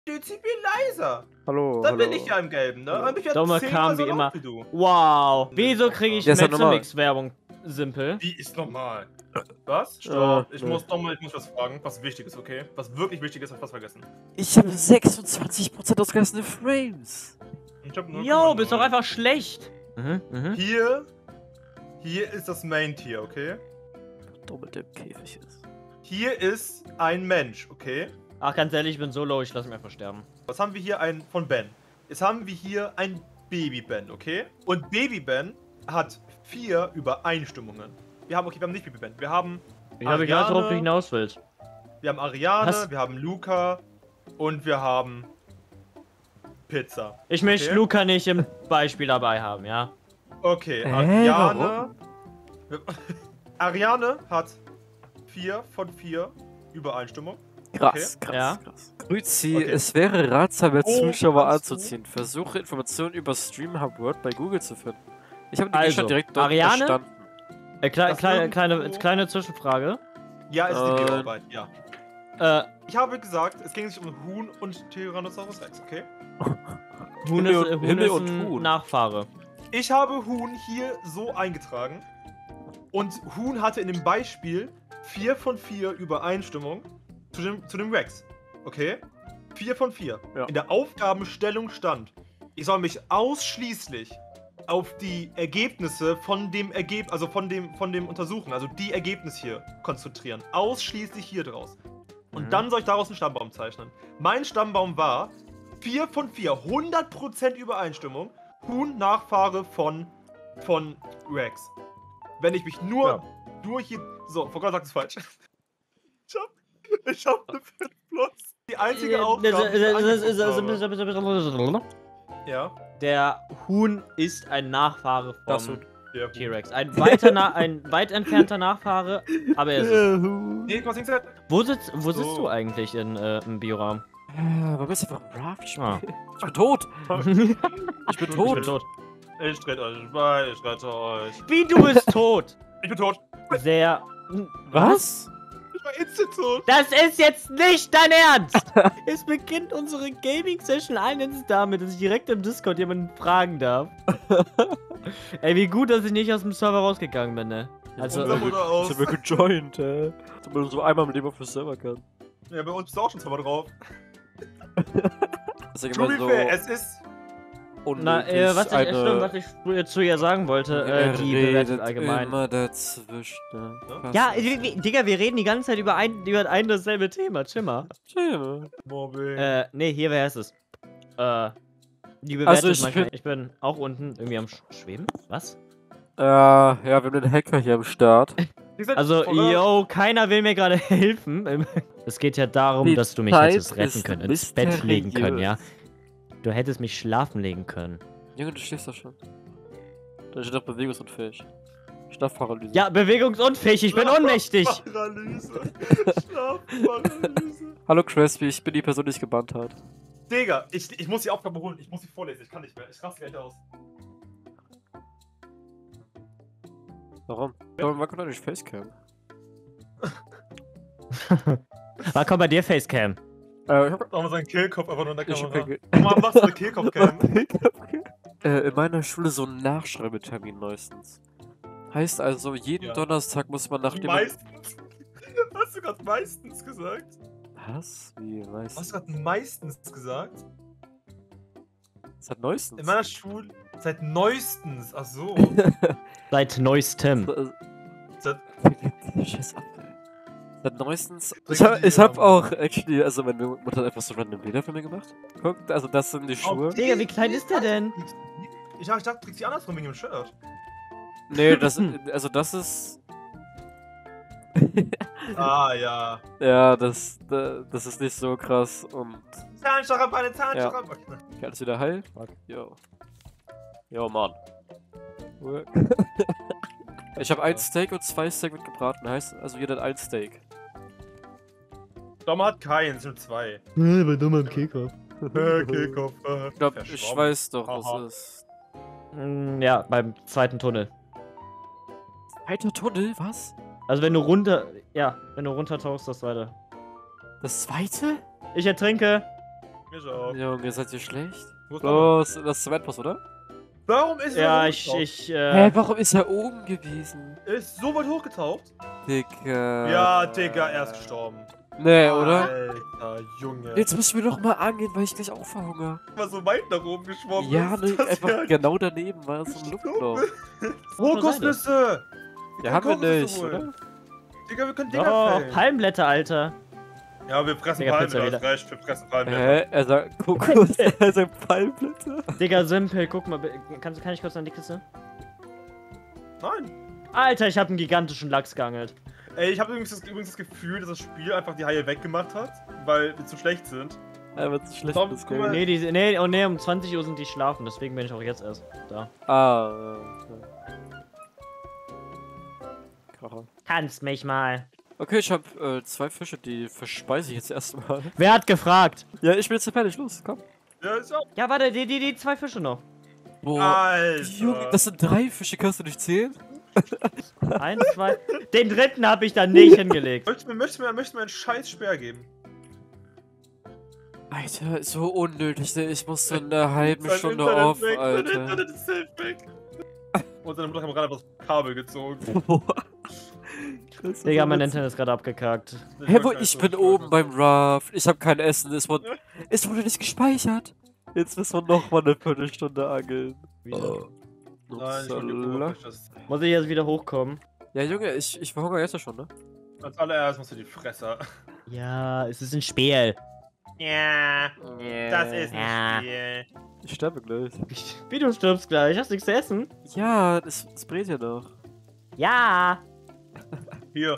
Dezibel leiser. Hallo, Dann hallo. bin ich ja im Gelben, ne? Dann bin ich ja Dumme 10 Kram wie so immer. laut wie du. Wow. Wieso kriege ich Ja, ist ja normal. Mezzomix-Werbung? Simpel. Die ist normal. Was? Stopp. Ich nee. muss was fragen, was wichtig ist, okay? Was wirklich wichtig ist, hab ich was vergessen. Ich habe 26% ausgelassene Frames. Ich hab nur Jo, bist doch einfach schlecht. Hier ist das Main-Tier, okay? Dumm mit dem Käfig ist. Hier ist ein Mensch, okay? Ach, ganz ehrlich, ich bin so low, ich lasse mich einfach sterben. Was haben wir hier? Von Ben. Jetzt haben wir hier ein Baby-Ben, okay? Und Baby-Ben hat 4 Übereinstimmungen. Wir haben nicht Baby-Ben. Wir haben Ich habe nicht worauf du hinaus willst. Wir haben Ariane, Was? wir haben Luca und wir haben Pizza. Ich möchte Luca nicht im Beispiel dabei haben, ja? Okay, warum? Ariane hat 4 von 4 Übereinstimmung. Krass, Okay. krass, Ja. krass. Grüezi, Okay. es wäre ratsam, mehr Oh, Zuschauer kannst du? anzuziehen. Versuche Informationen über Streamhub World bei Google zu finden. Ich habe die Also, Gegenstand direkt dort Ariane? verstanden. Das Kleine Zwischenfrage. Ja, ist die Bioarbeit, ja. Äh, Ich habe gesagt, es ging sich um Huhn und Tyrannosaurus Rex, okay? Huhn Himmel ist, und- Huhn Himmel ist und ein Huhn. Nachfahre. Ich habe Huhn hier so eingetragen. Und Huhn hatte in dem Beispiel 4 von 4 Übereinstimmung zu dem Rex. Okay? 4 von 4. Ja. In der Aufgabenstellung stand, ich soll mich ausschließlich auf die Ergebnisse von dem von dem Untersuchen, also die Ergebnisse hier konzentrieren. Ausschließlich hier draus. Und dann soll ich daraus einen Stammbaum zeichnen. Mein Stammbaum war 4 von 4, 100% Übereinstimmung. Huhn Nachfahre von Rex. Wenn ich mich nur hier. So, Frau Gott sagt es falsch. Ich hab eine 5 plus. Die einzige Aufgabe. Ja. Der Huhn ist ein Nachfahre Das vom Huhn. Der Huhn. T-Rex. Ein weit entfernter Nachfahre, aber er ist es. Nee, was halt? Wo sitzt So. du eigentlich im Bioraum? Warum ist einfach ein Raft Ah. spielen? Ich bin tot! Ich bin Ich bin tot! tot. Ich trete euch bei, ich rette euch. Wie, du bist tot? Ich bin tot. Sehr... Was? Ich war instant tot. Das ist jetzt nicht dein Ernst! Es beginnt unsere Gaming-Session eines damit, dass ich direkt im Discord jemanden fragen darf. Ey, wie gut, dass ich nicht aus dem Server rausgegangen bin, ne? Also, Unser Mutter aus. Sind wir gejoint, Damit man so einmal im Leben auf den Server kann. Ja, bei uns bist du auch schon zweimal drauf. Das ist To be immer so fair, es ist. unnötig, was ich zu ihr sagen wollte, die bewertet allgemein. immer dazwischen. Ja, Digga, wir reden die ganze Zeit über ein dasselbe Thema, chill mal. Mobbing. Nee, hier, wer ist es? Die bewertet Also manchmal. Ich bin auch unten irgendwie am Schweben. Was? Ja, wir haben einen Hacker hier am Start. Wie gesagt, Also, Frau Gott- yo, keiner will mir gerade helfen. Es geht ja darum, Die dass du mich Zeit hättest retten ist können, ins Bett legen können, ja. mysteriös. Du hättest mich schlafen legen können. Junge, du schläfst doch schon. Da steht doch bewegungsunfähig. Schlafparalyse. Ja, bewegungsunfähig, ich bin ohnmächtig. Schlafparalyse. Schlafparalyse. Hallo Crispy, ich bin die Person, die dich gebannt hat. Digga, ich muss die Aufgabe holen. Ich muss sie vorlesen. Ich kann nicht mehr. Ich raste gleich aus. Warum? Ja. Man kann doch nicht Facecam. Was kommt bei dir, Facecam? Ich hab Machen wir seinen Killkopf einfach nur in der Ich Kamera. hab- Warum machst du eine Killkopf-Cam? in meiner Schule so ein Nachschreibetermin neuestens. Heißt also, jeden Ja. Donnerstag muss man nachdem man... Meistens. Hast du gerade meistens gesagt? Was? Wie Hast meistens? du gerade meistens gesagt? Seit neuestens? In meiner Schule. Seit neuestens. Ach so. Seit neuestem. Seit, Scheiß ab, ey. Seit neuestens... Trink Ich die, hab auch, actually, also meine Mutter hat einfach so random Bilder für mich gemacht. Guckt, also das sind die Schuhe. Digga, wie klein ist der denn? Ich dachte, du trägst die andersrum wegen dem Shirt. Nee, also das ist... Ah, ja. Ja, das ist nicht so krass und... Zahnstocherbeine, Zahnstocherbeine. Okay, alles wieder heil? Fuck, yo. Yo, Mann. Ich habe ein Steak und 2 Steak mit gebraten, heißt also jeder hat ein Steak. Dom hat keinen, es sind 2. Bei dummer Kickoff. Killkopf. Ich glaube, ich weiß doch, Aha. was ist. Ja, beim zweiten Tunnel. Weiter Tunnel, was? Also wenn du runter... Ja, wenn du runtertauchst, das zweite. Das zweite? Ich ertrinke. Mir auch. Junge, seid ihr schlecht? Wo ist Mama? Los, das ist zum Endboss, oder? Warum ist Ja, er so Hä, warum ist er oben gewesen? Er ist so weit hochgetaucht? Digga. Ja, Digga, er ist gestorben. Nee, oder? Alter, Junge. Jetzt müssen wir doch mal angehen, weil ich gleich auch verhungere. War so weit nach oben geschwommen. Ja, ist, ne, dass einfach er- genau daneben war so ein Luftloch. Kokosnüsse! Ja, haben wir Kokosnüsse nicht, holen. oder? Digga, wir können Dinger Oh, fällen. Palmblätter, Alter. Ja, wir fressen Digga, Pizza Palmblätter, das wieder. reicht, wir fressen Palmblätter. Er sagt Kokos, er sagt Palmblätter. Digga, Simpel, guck mal, kann ich kurz an die Kiste? Nein. Alter, ich hab einen gigantischen Lachs geangelt. Ey, ich habe übrigens das Gefühl, dass das Spiel einfach die Haie weggemacht hat, weil wir zu schlecht sind. Einfach zu schlecht Tom, das guck mal. Game. Nee, um 20 Uhr sind die schlafen, deswegen bin ich auch jetzt erst da. Ah, okay. Kracher. Kannst mich mal. Okay, ich hab 2 Fische, die verspeise ich jetzt erstmal. Wer hat gefragt? Ja, ich bin jetzt fertig, los, komm. Ja, ist auch. Ja, warte, die 2 Fische noch. Boah, Alter. Junge, das sind 3 Fische, kannst du nicht zählen? 1, 2. Den dritten habe ich dann nicht hingelegt. Möchtest du mir einen scheiß Speer geben? Alter, so unnötig, ne? Ich muss so in einer halben Sein Stunde Internet auf, weg, sein Alter. Internet ist safe weg. Und seine Mutter hat mir gerade das Kabel gezogen. Boah. Das ist Digga, so mein witzig. Internet ist gerade abgekackt. Hä, wo ich bin oben beim Raft. Ich hab kein Essen. Es wurde nicht gespeichert. Jetzt müssen wir noch mal eine Viertelstunde angeln. Wieso? Nein, ich bin Upsala. das. Muss ich jetzt wieder hochkommen? Ja, Junge, ich verhungere jetzt ja schon, ne? Als allererst musst du die Fresse. Ja, es ist ein Spiel. Ja, das ist Ja. ein Spiel. Ich sterbe gleich. Wie du stirbst gleich, hast nichts zu essen? Ja, das brät ja noch. Ja. Hier.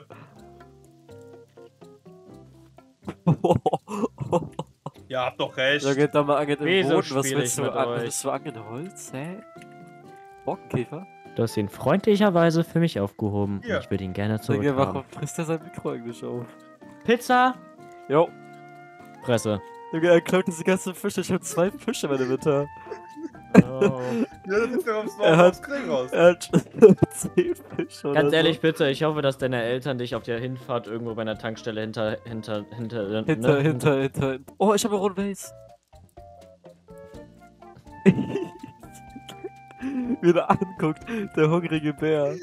Ja, habt doch recht. Junge, da mal angeht im Wieso Boden. Was spiel willst ich du mit an? euch? Willst du angeln Holz? Hä? Borkenkäfer? Du hast ihn freundlicherweise für mich aufgehoben. Ja. Und ich würde ihn gerne Junge, zurückhaben. warum frisst er sein Mikro eigentlich auf? Pizza, Jo. Fresse. Junge, er klaut diese ganzen Fische. Ich hab 2 Fische in meinem Inventar. Oh. Ja, das ist ja aufs Er hat- Krieg raus. Er hat 10 Fische oder Ganz ehrlich, so. bitte, ich hoffe, dass deine Eltern dich auf der Hinfahrt irgendwo bei einer Tankstelle hinter. Hinter. Oh, ich habe eine rote Base. Wie er anguckt, der hungrige Bär.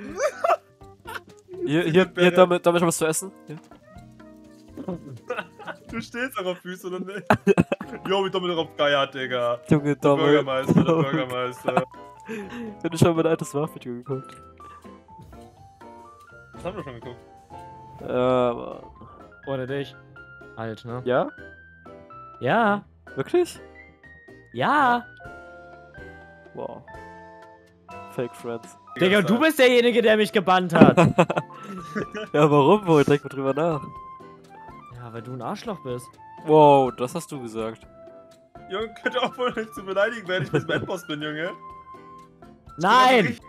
Hier, damit hab ich was zu essen. Hier. Du stehst auch auf Füßen oder nicht? Jo, wie Dominik auf Geier hat, Digga. Junge, Der Domme. Bürgermeister, der Bürgermeister. Bin ich schon mein altes Waffenvideo geguckt. Das haben wir schon geguckt. Ja, Mann. Ohne dich. Halt, ne? Ja? Ja. Wirklich? Ja. Wow. Fake Friends. Digga, du bist derjenige, der mich gebannt hat. Ja, warum wohl? Denk mal drüber nach. Ja, weil du ein Arschloch bist. Wow, das hast du gesagt. Junge, könnte auch wohl nicht zu beleidigen, wenn ich bis zum Endboss bin, Junge. Nein!